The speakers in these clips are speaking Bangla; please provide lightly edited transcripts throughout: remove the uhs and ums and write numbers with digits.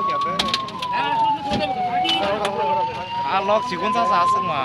lok chỉ con ra xem mà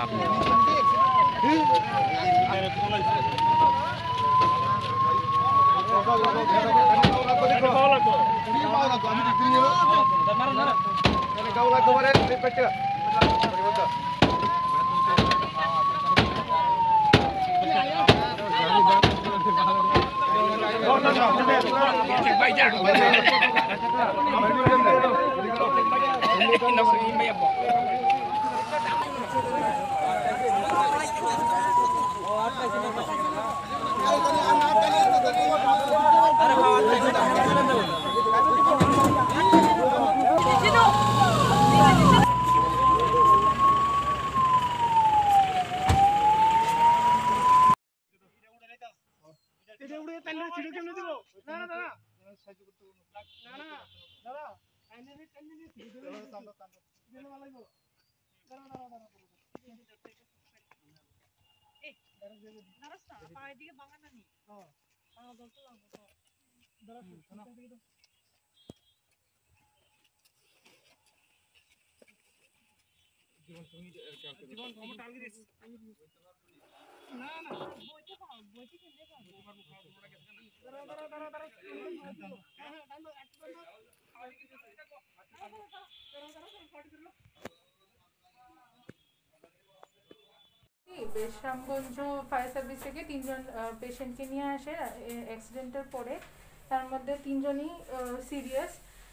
Bishramganj fire service থেকে 3 জন পেশেন্টকে নিয়ে আসে অ্যাক্সিডেন্টের পরে। তার মধ্যে 3 জনই সিরিয়াস।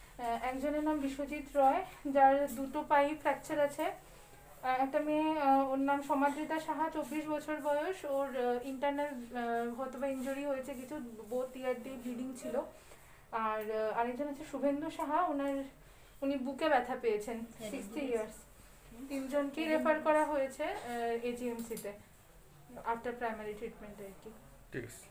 একজনের নাম বিশ্বজিৎ রয়, যার দুটো পাই ফ্র্যাকচার আছে। একটা মেয়ে, ওর নাম সমাদৃতা সাহা, 24 বছর বয়স। ওর ইন্টারনাল হয়তো বা ইনজুরি হয়েছে কিছু, বোথ ইয়ার দিয়ে ব্লিডিং ছিল। আর আরেকজন আছে শুভেন্দু সাহা, উনি বুকে ব্যথা পেয়েছেন, 60 ইয়ার্স। 3 জনকে রেফার করা হয়েছে এজিএমসিতে আফটার প্রাইমারি ট্রিটমেন্ট আর কি। ঠিক আছে।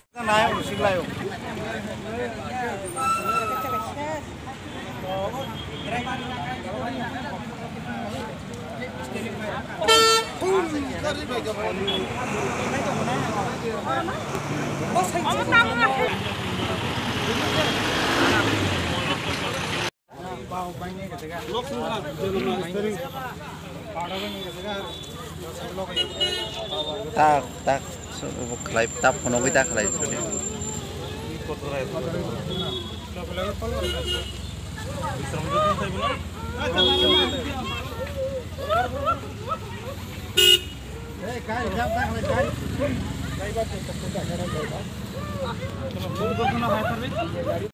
tak kelai tap kono kita kelai sudah.